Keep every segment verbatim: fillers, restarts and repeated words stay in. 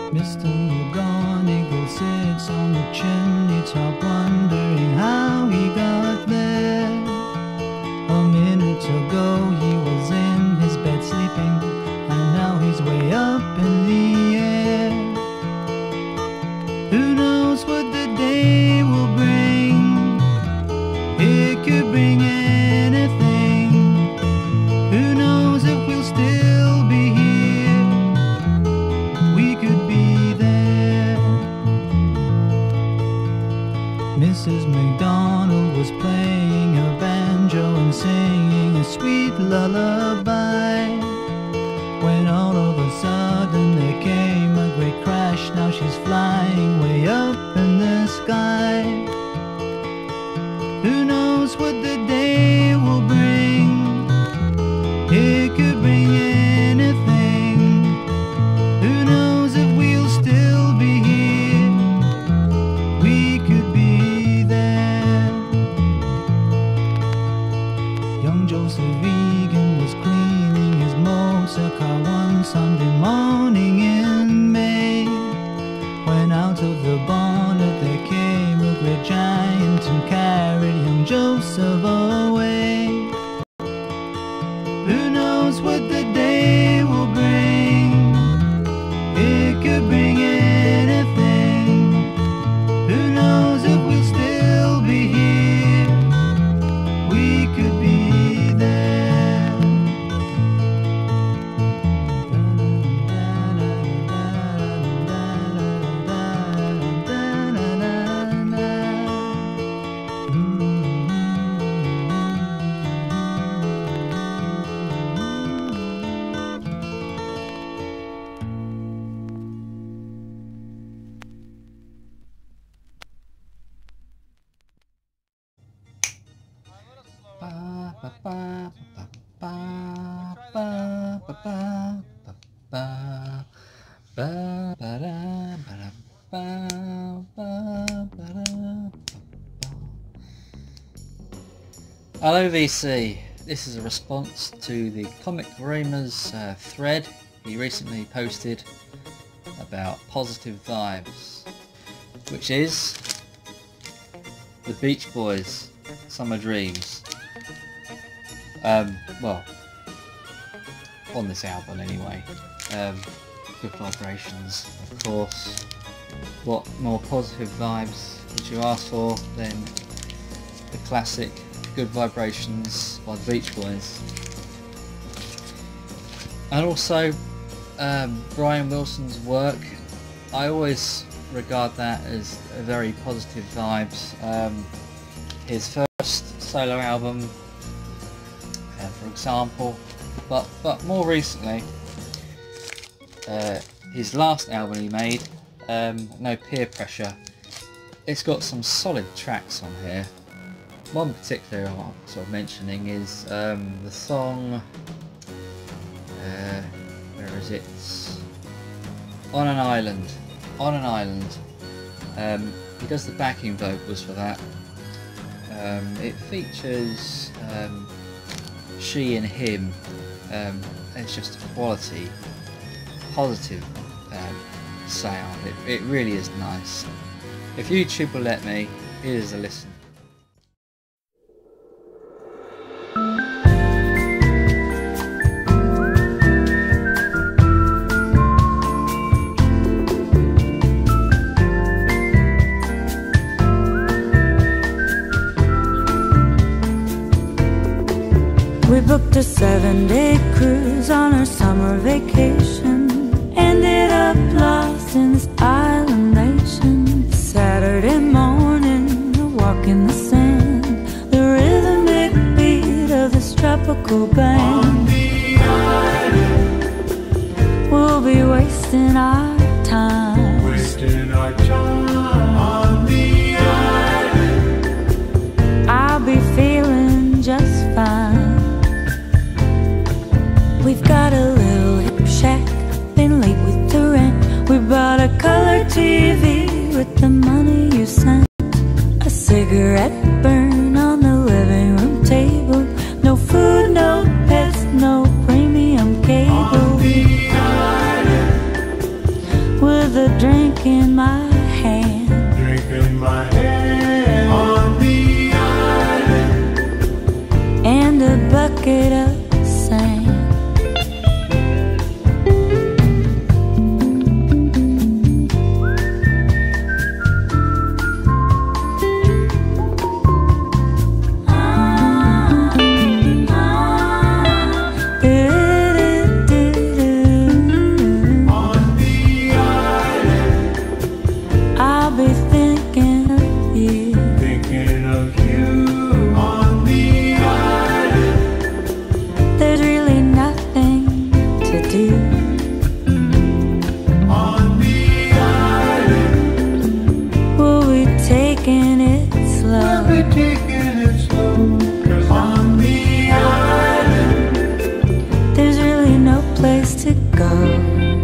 Mister McGonagall sits on the chimney top, wondering how he got there. A minute ago he was in his bed sleeping, and now he's way up in the air. Who knows what the day will bring? It could bring anything. Who knows if we'll still be here? We could be there. Missus McDonald was playing a banjo and singing a sweet lullaby, when all of a sudden there came a great crash. Now she's flying way up in the sky. Who knows what the day will bring? It could bring anything. Who knows if we'll still be here? We could be there. Young Joseph Egan was cleaning his motor car one Sunday morning in May, when out of the bonnet there came a great giant and carried young Joseph away. Who knows what the day will bring? It could bring anything. Who knows if we'll still be here? We could be there. Hello V C, this is a response to the Comic Rumors uh, thread he recently posted about positive vibes, which is the Beach Boys, Summer Dreams. Um, well, on this album anyway. Um, Good Vibrations, of course. What more positive vibes would you ask for than the classic Good Vibrations by the Beach Boys? And also um, Brian Wilson's work, I always regard that as a very positive vibes. Um, his first solo album, uh, for example, but but more recently, uh, his last album he made, um, No Peer Pressure. It's got some solid tracks on here. One particular I'm sort of mentioning is um, the song, uh, where is it? On an Island. On an Island. Um, he does the backing vocals for that. Um, it features um, she and him. Um, it's just a quality, positive um, sound. It, it really is nice. If YouTube will let me, here's a listen. We booked a seven-day cruise on our summer vacation. Ended up lost in this island nation. Saturday morning, a walk in the sand, the rhythmic beat of this tropical band. On the island, we'll be wasting our time. Wasting our time on the island. I'll be feeling just fine. We've got a little hip shack, been late with the rent. We bought a color T V with the money you sent. A cigarette burn on the living room table. No food, no pets, no premium cable. On the island, With a place to go.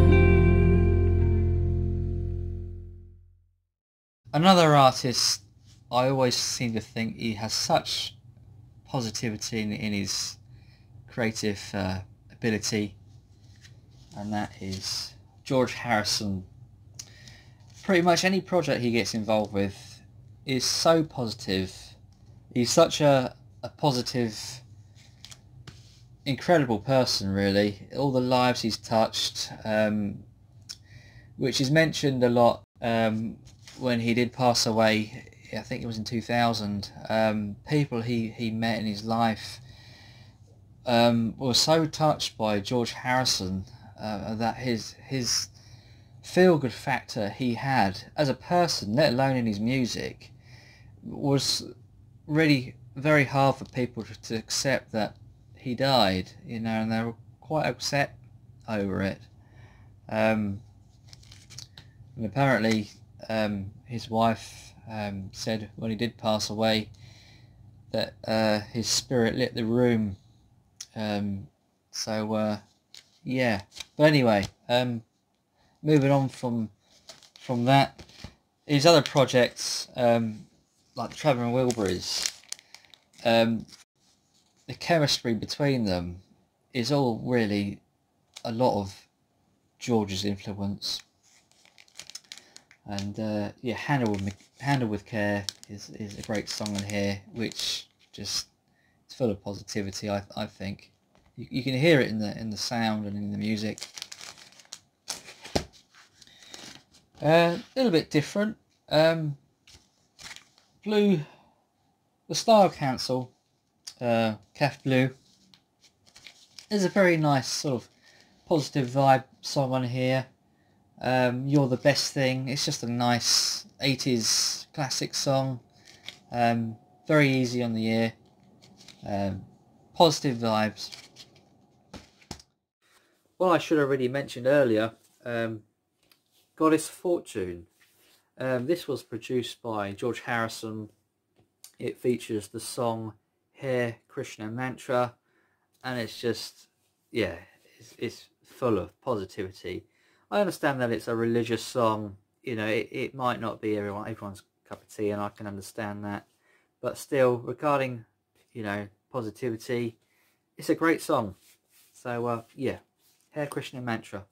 Another artist, I always seem to think he has such positivity in, in his creative uh, ability, and that is George Harrison. Pretty much any project he gets involved with is so positive. He's such a, a positive, incredible person, really. All the lives he's touched, um, which is mentioned a lot um, when he did pass away. I think it was in two thousand. Um, people he, he met in his life um, were so touched by George Harrison uh, that his his feel-good factor he had as a person, let alone in his music, was really very hard for people to, to accept that he died, you know, and they were quite upset over it. Um, and apparently um, his wife um, said when he did pass away that uh, his spirit lit the room. Um, so uh, yeah, but anyway, um, moving on from from that, his other projects, um, like the Travelling Wilburys, um, the chemistry between them is all really a lot of George's influence. And uh, yeah, Handle with, Handle with Care is, is a great song in here, which just is full of positivity. I I think you, you can hear it in the in the sound and in the music. A uh, little bit different. Um, Blue, the Style Council, uh, Caf Bleu, there's a very nice sort of positive vibe song on here. Um, You're the Best Thing. It's just a nice eighties classic song. Um, very easy on the ear. Um, positive vibes. Well, I should have already mentioned earlier, um, Goddess Fortune. Um, this was produced by George Harrison. It features the song Hare Krishna Mantra, and it's just, yeah, it's, it's full of positivity. I understand that it's a religious song, you know, it, it might not be everyone everyone's cup of tea, and I can understand that, but still, regarding, you know, positivity, it's a great song. So uh, yeah, Hare Krishna Mantra.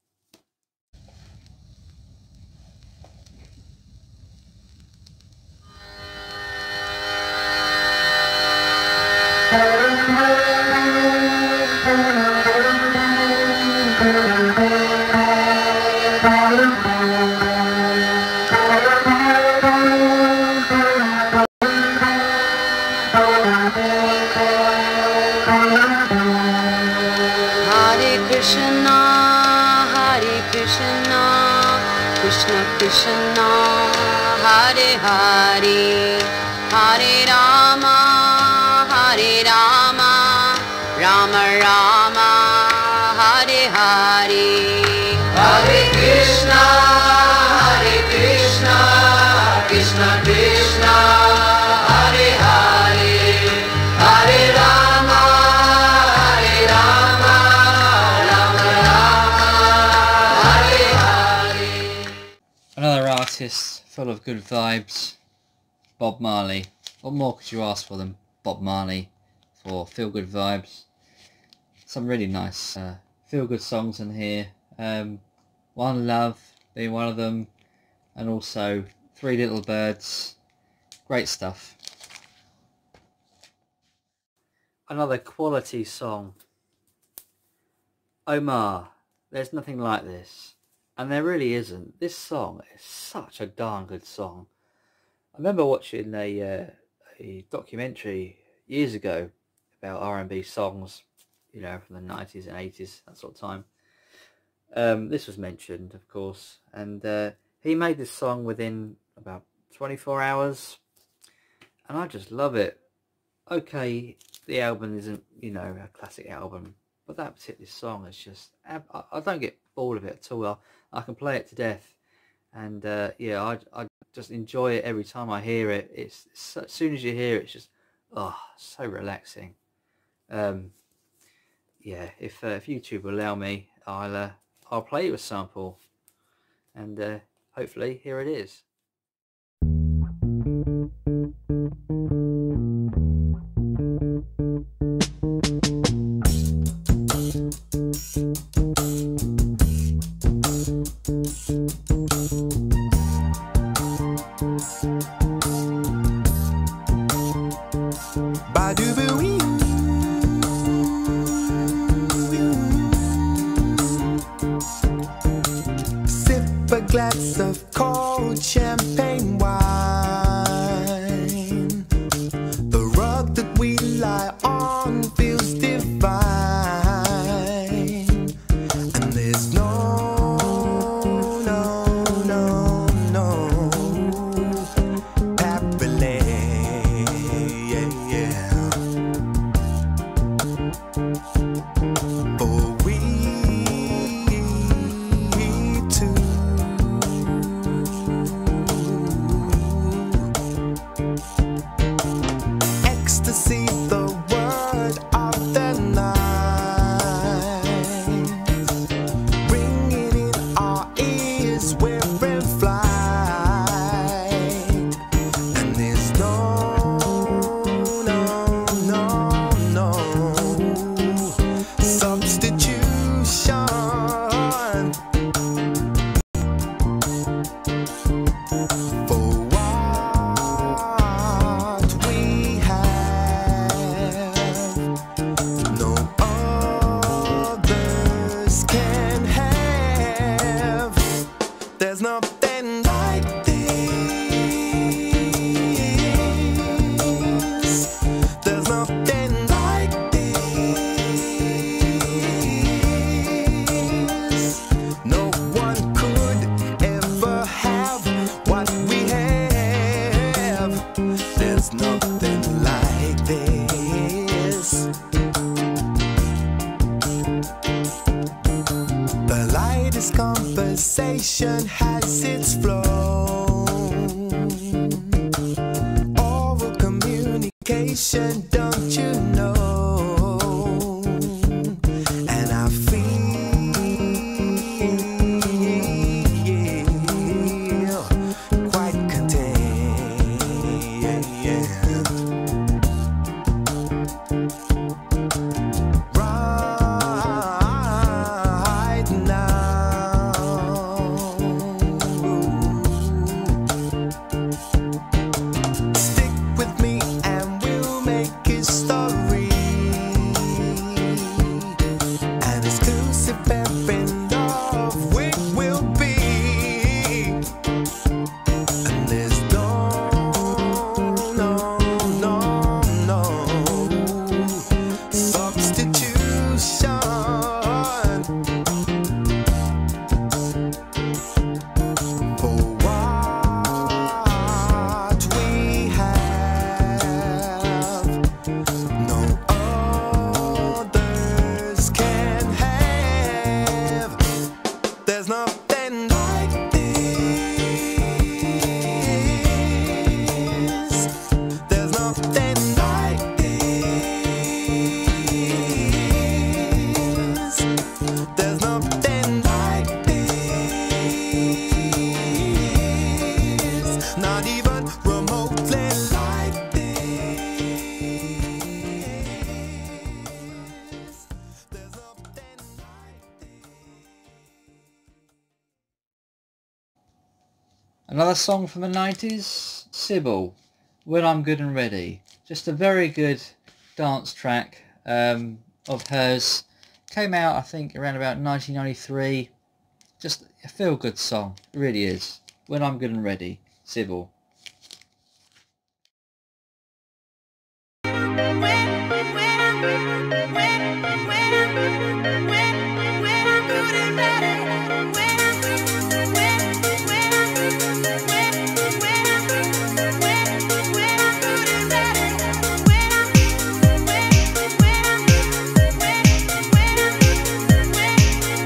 Hare Krishna, Hare Krishna, Krishna Krishna, Hare Hare, Hare Rama, Hare Rama, Rama Rama, Hare Hare. Hare Krishna, Hare Krishna, Krishna Krishna, Hare Hare, Hare Rama, Hare Rama, Rama Rama, Hare Hare. Another artist full of good vibes, Bob Marley. What more could you ask for them, Bob Marley, for feel-good vibes? Some really nice uh, feel-good songs in here. Um, One Love being one of them, and also Three Little Birds. Great stuff. Another quality song. Omar, There's Nothing Like This. And there really isn't. This song is such a darn good song. I remember watching a, uh, a documentary years ago about R and B songs, you know, from the nineties and eighties, that sort of time. Um, this was mentioned, of course, and uh, he made this song within about twenty-four hours, and I just love it. Okay, the album isn't, you know, a classic album, but that particular song is just, I, I don't get bored of it at all. I, I can play it to death, and uh, yeah, I, I just enjoy it every time I hear it. It's, it's as soon as you hear it, it's just, oh, so relaxing. Um, yeah, if uh, if YouTube will allow me, I'll uh, I'll play you a sample, and uh, hopefully here it is. Sip a glass of cold champagne wine. The rug that we lie on feels divine, and there's no, no, no, no happily, yeah, yeah. For we two, ecstasy, the word of the night, ringing in our ears, we're in flight, and there's no, no, no, no substitution for what we have. No others can have. There's nothing like this. There's nothing like this. No one could ever have what we have. There's nothing like this. The lightest conversation has its flow. Oral communication, don't you know? And I feel quite content, right now. Stick with me and we'll make history. An exclusive pair in love we will be. And there's no, no, no, no substitution for what we have. No others can have. There's nothing like this. There's nothing like this. There's nothing like this. Not even remotely like this. There's nothing like this. Another song from the nineties, Sybil, When I'm Good and Ready. Just a very good dance track um, of hers. Came out, I think, around about nineteen ninety-three. Just a feel-good song. It really is. When I'm Good and Ready, Sybil.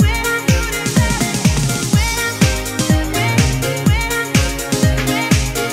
When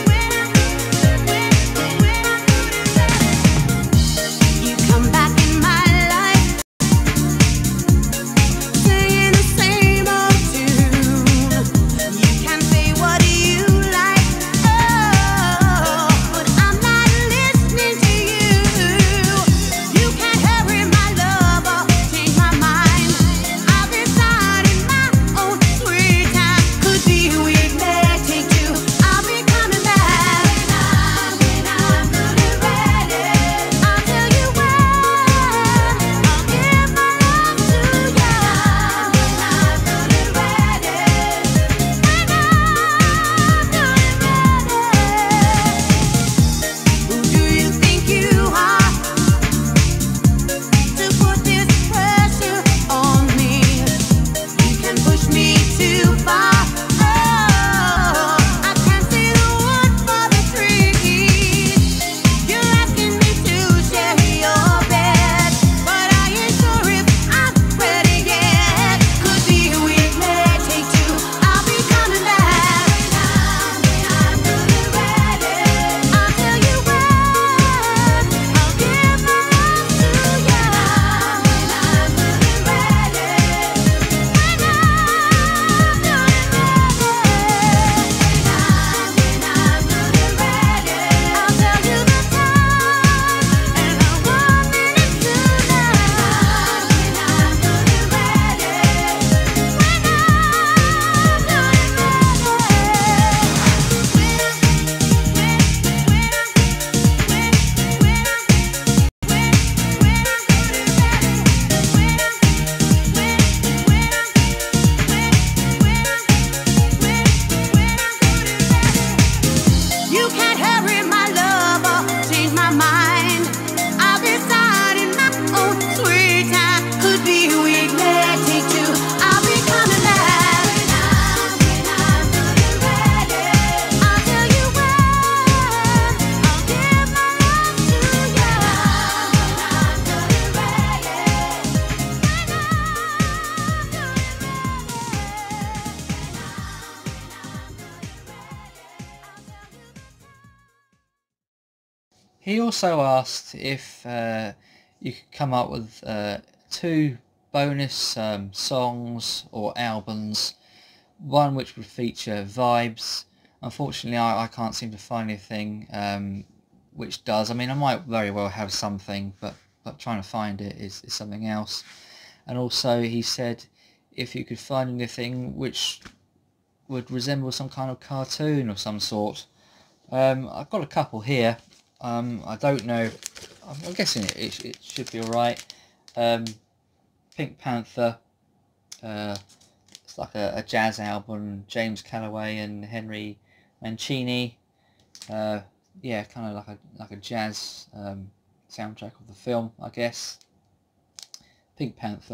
he also asked if uh, you could come up with uh, two bonus um, songs or albums, one which would feature vibes. Unfortunately, I, I can't seem to find anything um, which does. I mean, I might very well have something, but, but trying to find it is, is something else. And also he said if you could find anything which would resemble some kind of cartoon of some sort. Um, I've got a couple here. Um, I don't know. I'm, I'm guessing it, it, it should be alright. Um, Pink Panther. Uh, it's like a, a jazz album. James Calloway and Henry Mancini. Uh, yeah, kind of like a like a jazz um, soundtrack of the film, I guess. Pink Panther.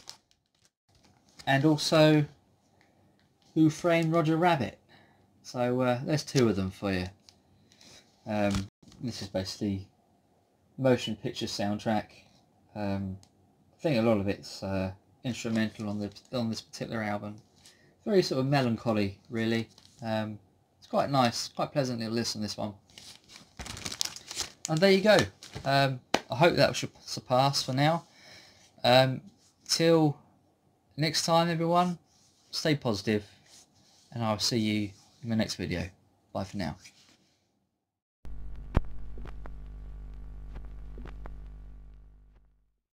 And also Who Framed Roger Rabbit. So uh, there's two of them for you. Um, this is basically motion picture soundtrack. Um, I think a lot of it's uh, instrumental on the on this particular album. Very sort of melancholy, really. Um, it's quite nice, quite pleasant to listen to this one. And there you go. Um, I hope that should surpass for now. Um, till next time, everyone, stay positive, and I'll see you in the next video. Bye for now.